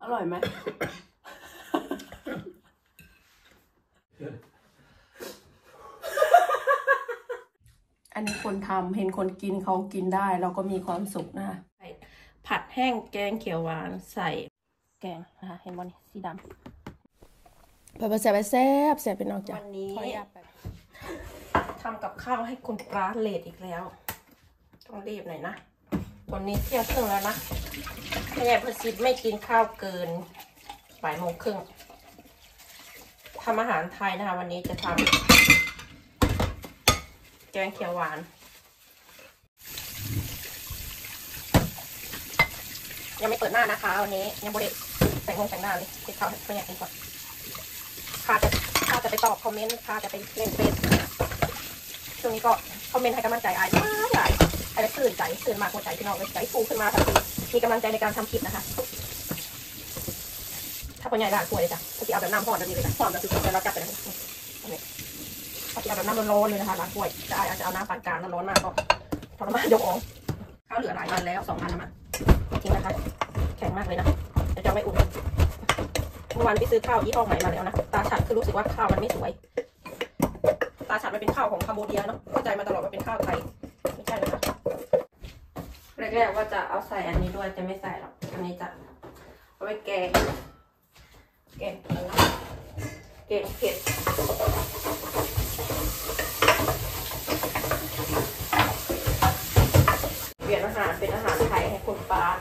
อร่อยไหม อันนี้คนทำเห็นคนกินเขากินได้เราก็มีความสุขนะผัดแห้งแกงเขียวหวานใส่แกงนะคะเห็นบอลสีดำไปแซ่บแซ่บเป็นนอกจากวันนี้ทำกับข้าวให้คุณปลาเลดอีกแล้วต้องรีบหน่อยนะวันนี้เที่ยงครึ่งแล้วนะไม่ใช่เพื่อซิดไม่กินข้าวเกินบ่ายโมงครึ่งทำอาหารไทยนะคะวันนี้จะทำแกงเขียวหวานยังไม่เปิดหน้านะคะวันนี้ยังไม่ได้แต่งหน้าเลยไปเข้าไปอยากกินก่อนข้าจะไปตอบคอมเมนต์ข้าจะไปเล่นเฟซช่วงนี้ก็คอมเมนต์ให้กำลังใจไอ้ใหญ่ไอ้ตื่นมากหัวใจพี่น้องใจฟูขึ้นมาทันทีมีกำลังใจในการทำคลิปนะคะถ้าคนใหญ่ด่าป่วยเลยจ้ะถ้าที่เอาแบบน้ำห่อนแบบนี้เลยจ้ะห่อนแบบสุดๆแล้วเราจับไปเลยถ้าที่เอาแบบน้ำร้อนๆเลยนะคะล้างป่วยจะอาจจะเอาน้ำปานกลางร้อนมากก็ทรมานยกออกข้าวเหลือหลายวันแล้ว2 วันนะจริงนะคะแข็งมากเลยนะจะไม่อุ่นเมื่อวานไปซื้อข้าวยี่ห้อใหม่มาแล้วนะตาฉัดคือรู้สึกว่าข้าวมันไม่สวยตาฉัดมันเป็นข้าวของคัมโบเดียเนาะเข้าใจมาตลอดว่าเป็นข้าวไทยไม่ใช่เลยนะแรกๆว่าจะเอาใส่อันนี้ด้วยจะไม่ใส่หรอกอันนี้จะเอาไปแกงเผ็ดเปลี่ยนอาหารเป็นอาหารไทยให้คุณป้า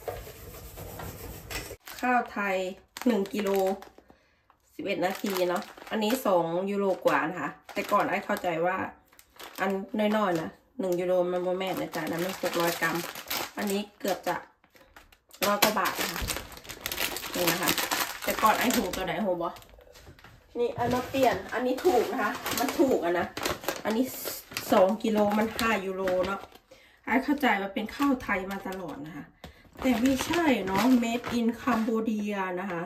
ข้าวไทย1 กิโล11 นาทีเนาะอันนี้2 ยูโรกว่านะคะแต่ก่อนไอ้เข้าใจว่าอันน้อยๆนะ1 ยูโรมันโมแม่นนะจ๊ะนั้นมัน600 กรัมอันนี้เกือบจะ100 กว่าบาทนะคะนี่นะคะแต่ก่อนไอ้หูตัวไหนหูบอนี่ไอ้มาเปลี่ยนอันนี้ถูกนะคะมันถูกนะอันนี้2 กิโลมัน5 ยูโรเนาะไอ้เข้าใจว่าเป็นข้าวไทยมาตลอดนะคะแต่ไม่ใช่เนาะ made in Cambodia นะคะ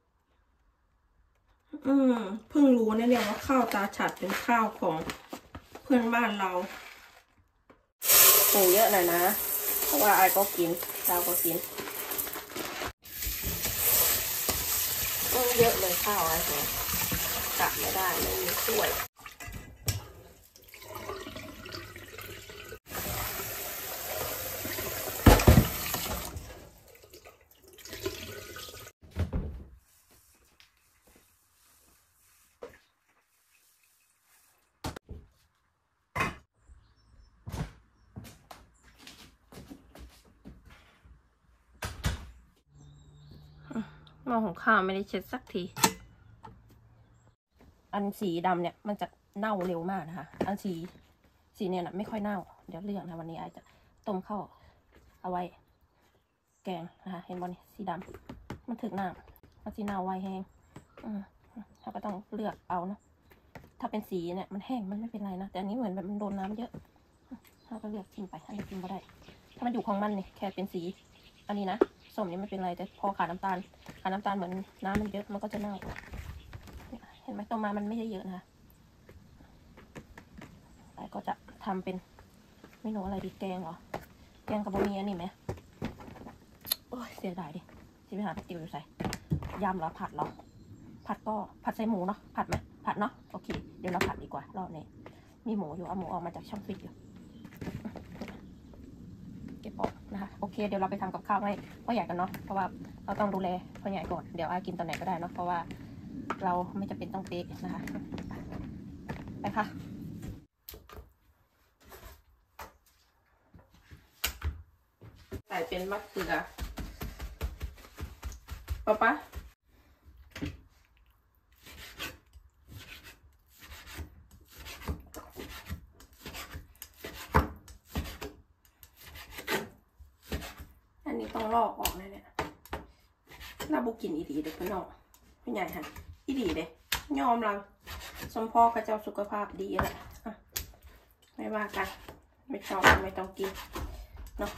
เพิ่งรู้นะเนี่ยว่าข้าวตาฉัดเป็นข้าวของเพื่อนบ้านเราปรุงเยอะหน่อยนะเพราะว่าไอ้ก็กินเราก็กินเยอะเลยข้าวไอ้เนี่ยกะไม่ได้ไม่มีถ้วยหม้อหุงข้าวไม่ได้เช็ดสักทีอันสีดำเนี่ยมันจะเน่าเร็วมากนะคะอันสีเนี่ยนะไม่ค่อยเน่าเดี๋ยวเลือกนะวันนี้ไอจะต้มข้าวเอาไว้แกงนะคะเห็นบอลสีดำมันถึกน้ำมันสีเน่าไวแห้งเราก็ต้องเลือกเอาเนาะถ้าเป็นสีเนี่ยมันแห้งมันไม่เป็นไรนะแต่อันนี้เหมือนแบบมันโดนน้ำเยอะเราก็เลือกทิ้งไปอันนี้กินไม่ได้ถ้ามันอยู่ของมันเนี่ยแค่เป็นสีอันนี้นะส้มนี่ไม่เป็นไรแต่พอขาดน้ำตาลเหมือนน้ำมันเยอะมันก็จะเน่าเห็นไหมต้มมามันไม่ได้เยอะนะคะแต่ก็จะทำเป็นเมนูอะไรดีแกงเหรอแกงกับบะหมี่อันนี้ไหมโอ้ยเสียดายดิที่ไปหาติวอยู่ใส่ยำเหรอผัดเหรอผัดก็ผัดใส่หมูเนาะผัดไหมผัดเนาะโอเคเดี๋ยวเราผัดดีกว่ารอบนี้มีหมูอยู่เอาหมูออกมาจากช่องฟิตอยู่เก็บออกนะคะโอเคเดี๋ยวเราไปทำกับข้าวให้พ่อใหญ่กันเนาะเพราะว่าเราต้องดูแลพ่อใหญ่ก่อนเดี๋ยวอากินตอนไหนก็ได้เนาะเพราะว่าเราไม่จำเป็นต้องเป๊ะนะคะไปค่ะใส่เป็นมะเขือป๊าอันนี้ต้องลอกออกเลยเนี่ยเราบุกินอีดีเด็กพี่น้องพี่ใหญ่ฮะอีดีเด็กยอมเราสมพ่อกับเจ้าสุขภาพดีเลยไม่ว่ากันไม่ชอบไม่ต้องกินเนาะ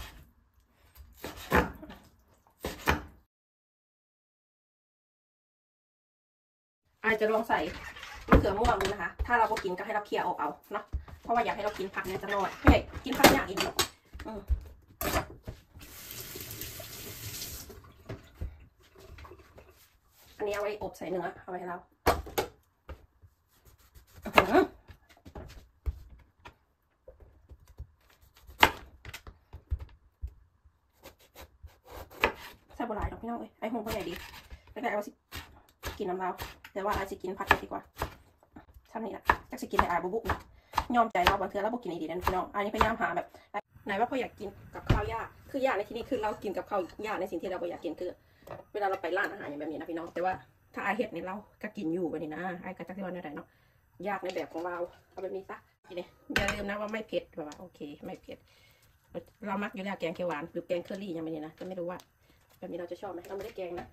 อาจจะลองใส่มะเขือม่วงดูนะคะถ้าเราก็กินก็ให้เราเคี่ยวออกเอาเนาะเพราะว่าอยากให้เรากินผักเนี่ยจะน้อยไม่ใช่กินผักอย่างอีกอันนี้เอาไว้อบใส่เนื้อเอาไว้ให้เราใส่บัวลายดอกพี่น้องไอ้หงเขาใหญ่ดีแล้วก็เอาสิกินน้ำเราแต่ว่าอาจจะกินผัดดีกว่าทำนี่แหละจักจะกินแต่บุบุนะยอมใจเราบางเทื่อเราบุกินดีๆนะพี่น้องอันนี้พยายามหาแบบไหนว่าพออยากกินกับข้าวยากคือยากในที่นี้คือเรากินกับข้าวยากในสิ่งที่เราอยากกินคือเวลาเราไปร้านอาหารอย่างแบบนี้นะพี่น้องแต่ว่าถ้าไอเฮ็ดเนี่ยเราก็กินอยู่แบบนี้นะไอก็จักที่ว่าในไหนเนาะยากในแบบของเราเอาแบบนี้ซะนี่อย่าลืมนะว่าไม่เผ็ดแบบว่าโอเคไม่เผ็ดเรามักอยู่แล้วแกงเขียวหวานหรือแกงเคอรี่อย่างนี้นะจะไม่รู้ว่าแบบนี้เราจะชอบไหมเราไม่ได้แกงนะ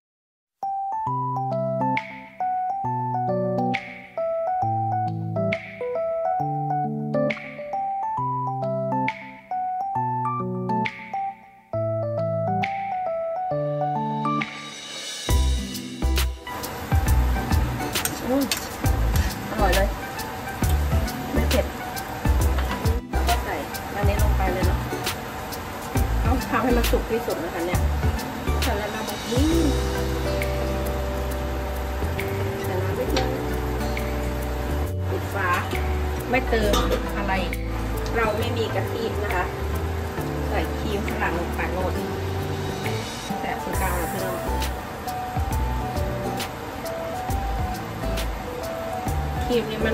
อร่อยเลยไม่เผ็ดแล้วก็ใส่อันนี้ลงไปเลยเนาะเอาทำให้มันสุกที่สุดนะคะเนี่ยใส่แล้วเราบอกนี่ใส่น้ำนิดนึงปิดฝาไม่เติมอะไรเราไม่มีกะทินะคะใส่ครีมข้างหลังลงไปโรยแต่สุดกลางพี่น้องครีมนี่มัน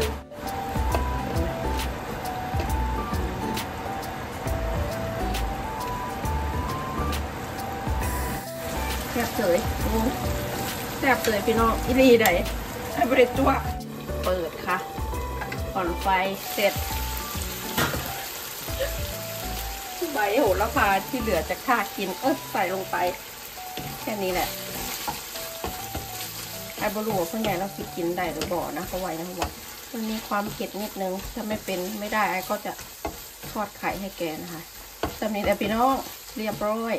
แซ่บเลยแซ่บเลยพี่น้องอีรีได้ให้บริจั่วเปิดค่ะผ่อนไฟเสร็จใบโหระพาที่เหลือจากข้ากินใส่ลงไปแค่นี้แหละไอ้บรูเพื่อนใหญ่เรากินได้หรือบ่นะเขาไว้นะเขาบอกมันมีความเผ็ดนิดนึงถ้าไม่ได้ไอ้ก็จะทอดไข่ให้แกนะคะสำนี้แต่พี่น้องเรียบร้อย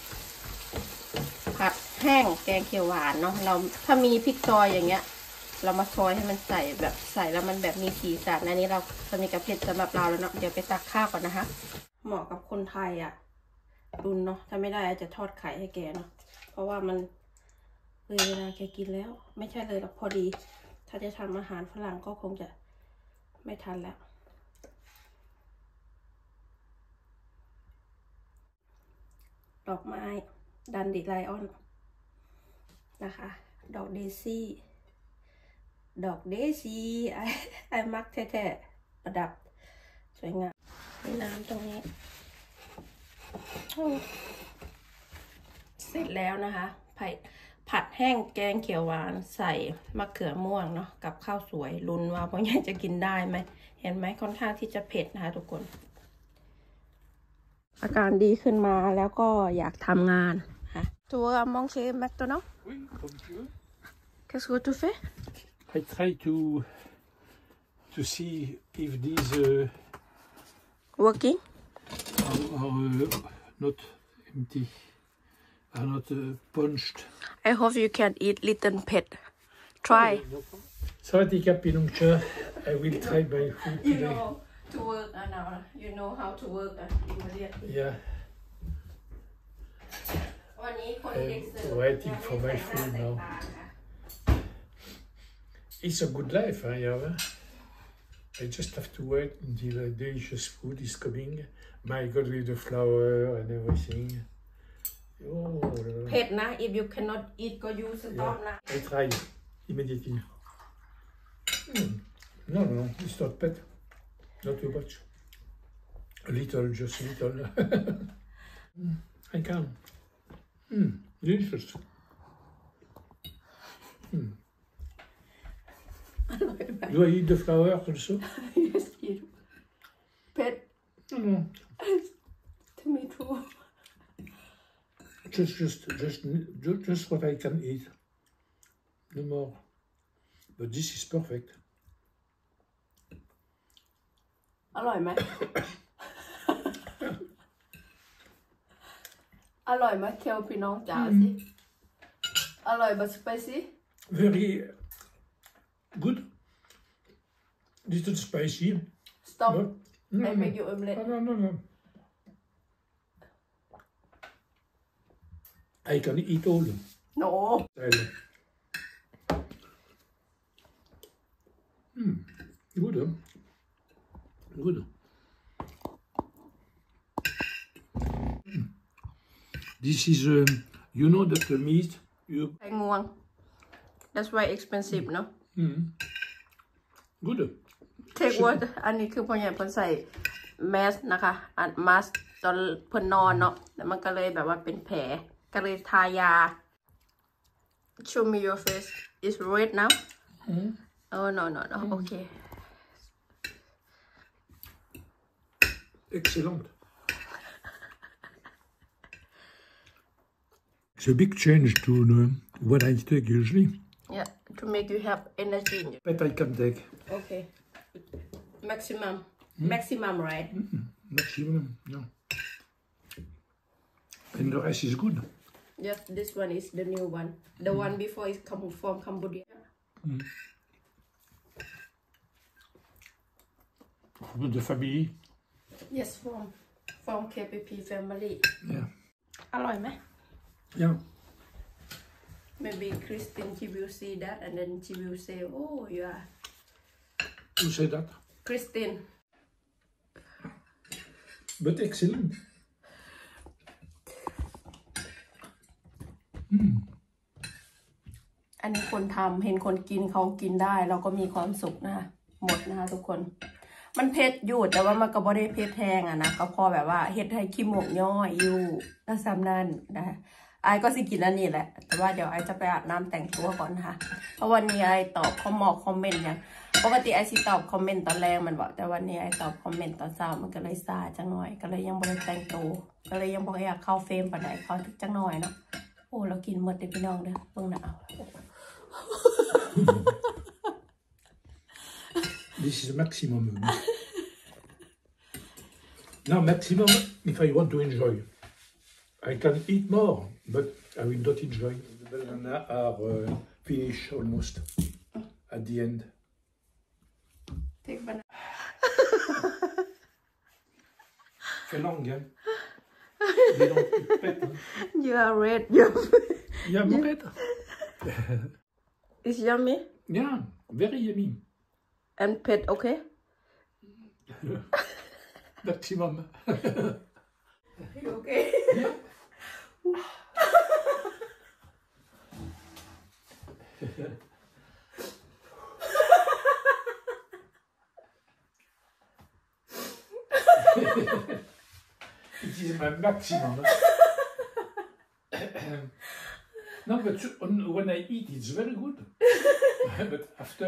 ผัดแห้งแกงเขียวหวานเนาะเราถ้ามีพริกซอยอย่างเงี้ยเรามาซอยให้มันใส่แบบใส่แล้วมันแบบมีสีสันอันนี้เราจะมีกระเพ็ดสำหรับเราแล้วเนาะเดี๋ยวไปตักข้าวก่อนนะคะเหมาะกับคนไทยอ่ะดุนเนาะถ้าไม่ได้จะทอดไข่ให้แกเนาะเพราะว่ามันเวลาแกกินแล้วไม่ใช่เลยหรอกพอดีถ้าจะทำอาหารฝรั่งก็คงจะไม่ทันแล้วดอกไม้ดันดิไลออนนะคะดอกเดซี่ไอ้มักแท้ๆประดับสวยงามน้ำตรงนี้เสร็จแล้วนะคะผัดแห้งแกงเขียวหวานใส่มะเขือม่วงเนาะกับข้าวสวยลุ้นว่าพ่อใหญ่จะกินได้ไหมเห็นไหมค่อนข้างที่จะเผ็ดนะคะทุกคนอาการดีขึ้นมาแล้วก็อยากทำงานค่ะตัวมองเชฟแม็กตัวเนาะ Oui, comme tu veux. Qu'est-ce que tu fais? I try to see if these Working? are not empty, are not punched. I hope you can eat little pet. Try. Sawadika Pinungcha, I will try my food You today. know to work now. You know how to work immediately. Yeah, วันนี้คนเด็กเสิร์ฟ I'm waiting for my food now. It's a good life, huh, Yava? I just have to wait until the delicious food is coming. My God, with the flour and everything. Oh, เผ็ดนะ if you cannot eat ก็ you stop นะ I try immediately. No, it's not bad. Not too much. A little, just a little. I can. Delicious. อร่อยไหม Do I eat the flour also? Yes eat เผ็ด No. to me too Just what I can eat. No more. But this is perfect. อร่อยไหม อร่อยไหมเคียวพี่น้องจ๋าสิ อร่อยแบบสไปซี่ Very good. Little spicy. stop But, I make you omelette no. I can eat all. no Well, Good, huh? Good. This is, you know that the meat, you... ไก่งวง that's why expensive เนาะ Good. take what อันนี้คือพ่อใหญ่เพิ่นใส่แมสนะคะอันมาสตอนเพิ่นนอนเนาะแล้วมันก็เลยแบบว่าเป็นแผลก็เลยทายา show me your face is red now oh no okay Excellent. It's a big change to what I take usually. yeah to make you have energy in you. But I can take okay maximum right maximum, no. And the rest is good. yes this one is the new one the one before is come from Cambodia From the family. yes from KPP family Yeah. อร่อยไหม Yeah. maybe Christine she will see that and then she will say oh you are Who said that? Christine But excellent. อันนี้คนทำเห็นคนกินเขากินได้เราก็มีความสุขนะคะหมดนะคะทุกคนมันเผ็ดอยู่แต่ว่ามันก็บ่ได้เผ็ดแห้งอะนะก็พอแบบว่าเฮ็ดให้ขี้หมกย่อยอยู่แล้วซ้ำนั่นนะคะไอก็สิกินอันนี้แหละแต่ว่าเดี๋ยวไอจะไปอาบน้ำแต่งตัวก่อนนะคะเพราะวันนี้ไอตอบคอมเมนต์อย่างปกติไอสิตอบคอมเมนต์ตอนแรกมันบอกแต่วันนี้ไอตอบคอมเมนต์ตอนเช้ามันก็เลยซาจังหน่อยก็เลยยังบ่ได้แต่งตัวก็เลยยังบ่อยากเข้าเฟรมปานใดเข้าจังหน่อยเนาะโอ้เรากินหมดเลยพี่น้องเด้อเบิ่งหน้า This is maximum. No, maximum if I want to enjoy. I can eat more, but I will not enjoy. The banana are finished almost at the end. Take banana. C'est long, hein? They don't pet. You are red. Yeah, more. It's yummy Yeah, very yummy. and pet okay Maximum. you okay It is my maximum. No, but when I eat, it's very good. But after,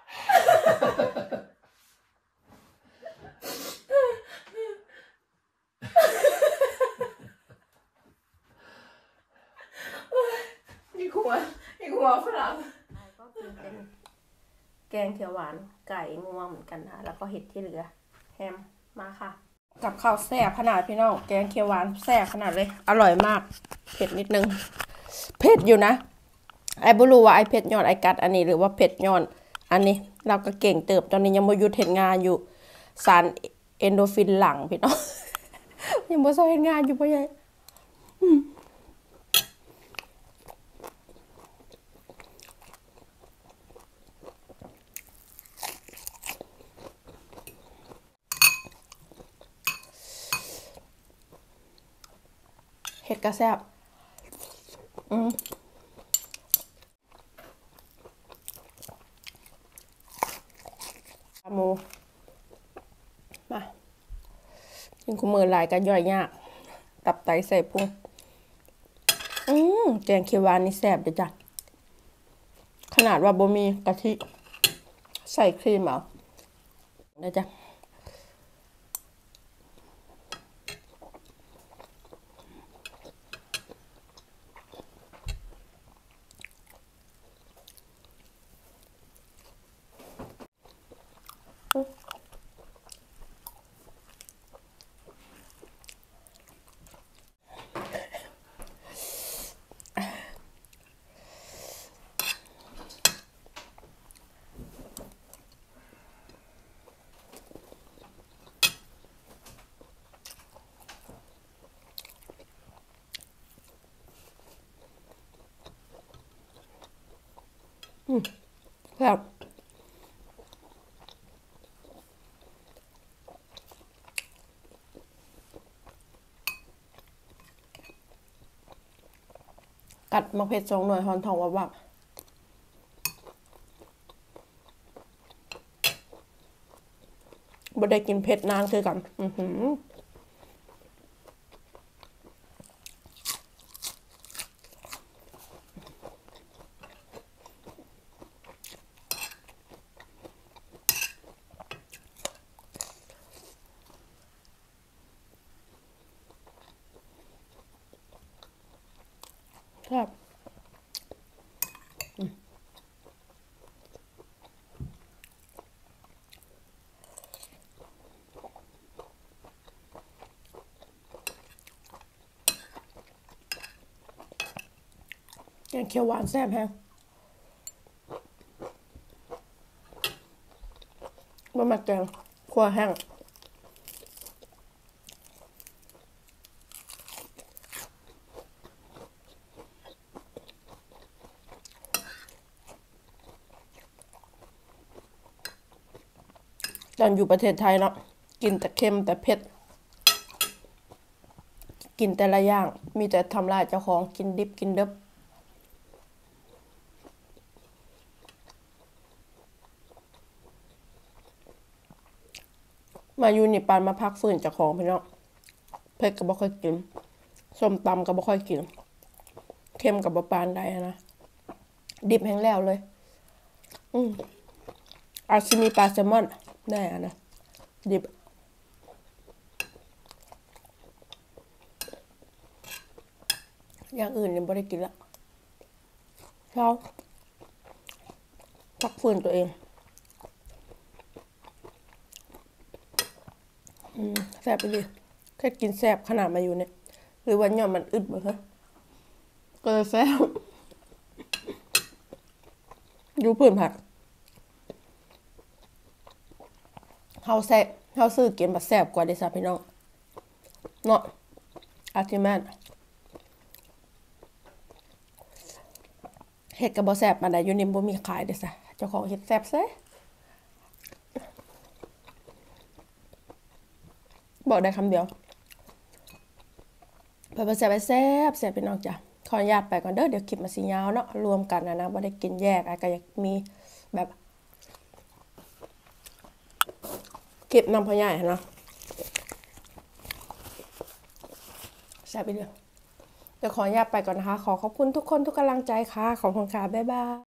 นี่หัวฝรั่งก็กินเป็นแกงเขียวหวานไก่งวงเหมือนกันนะแล้วก็เห็ดที่เหลือแฮมมาค่ะกับข้าวแซ่บขนาดพี่น้องแกงเขียวหวานแซ่บขนาดเลยอร่อยมากเผ็ดนิดนึงเผ็ดอยู่นะไอ้บ่รู้ว่าไอ้เผ็ดย้อนไอ้กัดอันนี้หรือว่าเผ็ดย้อนอันนี้เราก็เก่งเติบตอนนี้ยังบ่หยุดเฮ็ดงานอยู่สารเอนโดฟินหลั่งพี่น้อง ยังบ่เซาเฮ็ดงานอยู่พ่อใหญ่เห็ดกระแซบหมูมากินคู่มือหลายก็ย่อยยากตับไตใส่พุงแกงเขียวหวานนี่แซ่บเด้อจ้ะขนาดว่าบ่มีกะทิใส่ครีมเอาเด้อจ้ะครับมักเผ็ด2 หน่วยหอนทองวับบ่ได้กินเผ็ดนานคือกันครับแกงเขียวหวานแซ่บแฮงบ่มักแกงคั่วแห้งตอนอยู่ประเทศไทยเนาะกินแต่เค็มแต่เผ็ดกินแต่ละอย่างมีแต่ทำลายเจ้าของกินดิบกินเดิบมาอยู่นี่ปานมาพักฟื้นเจ้าของพี่น้องเผ็ดก็บ่ค่อยกินส้มตำก็บ่ค่อยกินเค็มก็บ่ปานใดนะดิบแห้งแล้วเลยอาจสิมีปลาแซลมอนแน่นะดิบอย่างอื่นยังไม่ได้กินละเช้าพักฟื้นตัวเองแซ่บไปดิแค่กินแซ่บขนาดมาอยู่เนี่ยหรือวันเนี่ยมันอึดบ่ฮะก็เลยแซ่บอยู่เพื่อนผักเฮาแซ่บเฮาซื้อกินแบบแซ่บกว่าเด้ซะพี่น้องเนาะอาทิแม่นเฮ็ดก็บ่แซ่บปานใดอยู่นี่บ่มีขายเด้ซะเจ้าของเฮ็ดแซ่บซะบอกได้คำเดียวไปแซ่บแซ่บแซ่บพี่น้องจ้ะขออนุญาตไปก่อนเด้อเดี๋ยวคลิปมาสิยาวเนาะรวมกันนะบ่ได้กินแยกก็อยากมีแบบเก็บน้ำพ่อใหญ่นะแซ่บไปเดียวเดี๋ยวขออนุญาตไปก่อนนะคะขอขอบคุณทุกคนทุกกำลังใจค่ะขอบคุณค่ะบ๊ายบาย